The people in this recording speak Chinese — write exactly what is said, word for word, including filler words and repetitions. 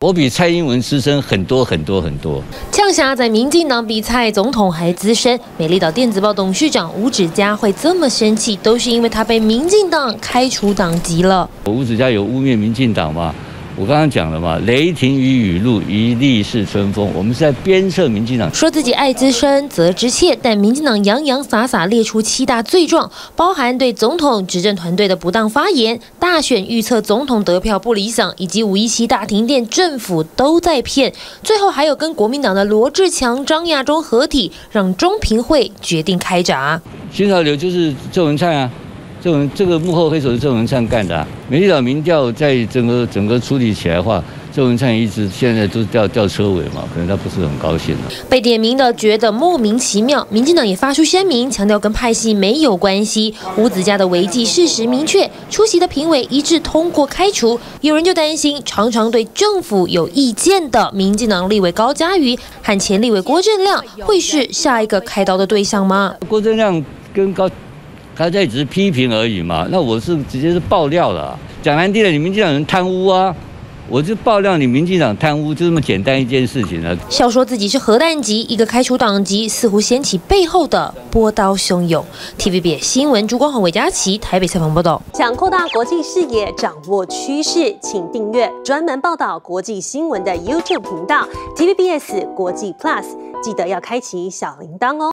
我比蔡英文资深很多很多很多。 呛下在民进党比蔡总统还资深，美丽岛电子报董事长吴子嘉会这么生气，都是因为他被民进党开除党籍了。 吴子嘉有污蔑民进党吗？我刚刚讲了嘛，雷霆与雨露，一粒是春风。我们是在鞭策民进党， 说自己爱之深，责之切。但民进党洋洋洒洒列出七大罪状，包含对总统执政团队的不当发言、大选预测总统得票不理想，以及五一七大停电，政府都在骗。最后还有跟国民党的罗志强、张亚中合体，让中评会决定开闸。 新潮流就是郑文灿啊。这种这个幕后黑手是郑文灿干的、啊。美丽岛民调在整个整个处理起来的话，郑文灿一直现在都掉掉车尾嘛，可能他不是很高兴了。 被点名的觉得莫名其妙，民进党也发出声明，强调跟派系没有关系。吴子嘉的违纪事实明确，出席的评委一致通过开除。有人就担心，常常对政府有意见的民进党立委高嘉瑜和前立委郭正亮，会是下一个开刀的对象吗？ 郭正亮跟高。他在只是批评而已嘛，那我是直接是爆料了。讲难听的，你民进党人贪污啊，我就爆料你民进党贪污，就这么简单一件事情啊。 笑说自己是核弹级，一个开除党籍，似乎掀起背后的波涛汹涌。T V B S 新闻朱光宏、韦佳琪台北采访报道。 想扩大国际视野，掌握趋势，请订阅专门报道国际新闻的 YouTube 频道 T V B S 国际 Plus， 记得要开启小铃铛哦。